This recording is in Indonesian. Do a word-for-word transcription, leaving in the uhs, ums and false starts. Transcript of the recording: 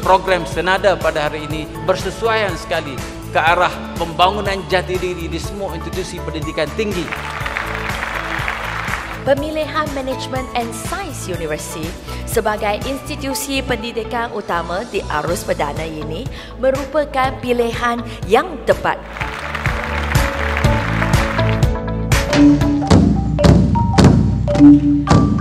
program SANADA pada hari ini bersesuaian sekali ke arah pembangunan jati diri di semua institusi pendidikan tinggi. Pemilihan Management and Science University sebagai institusi pendidikan utama di arus perdana ini merupakan pilihan yang tepat. Thank you.